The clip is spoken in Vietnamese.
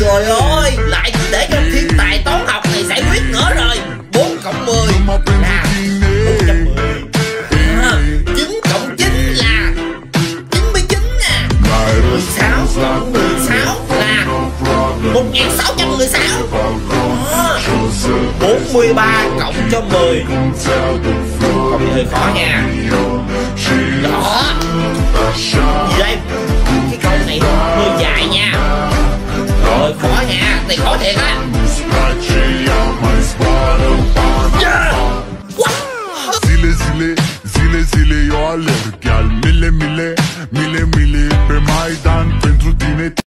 Trời ơi, lại để cho thiên tài toán học này giải quyết nữa rồi. 4 cộng 10 là 410. 9 cộng 9 là 99 nè. 16 cộng 16 là 1616. 43 cộng cho 10. Cộng hơi khó nha. Đó.